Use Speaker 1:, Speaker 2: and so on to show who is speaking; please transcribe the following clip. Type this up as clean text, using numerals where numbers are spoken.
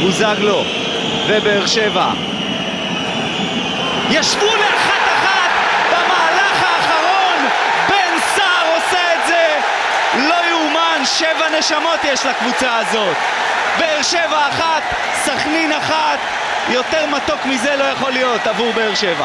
Speaker 1: בוזגלו ובאר שבע ישבו ל1-1 במהלך האחרון. בן סער עושה את זה, לא יאומן. 7 נשמות יש לקבוצה הזאת. באר שבע 1, סכנין 1, יותר מתוק מזה לא יכול להיות עבור באר שבע.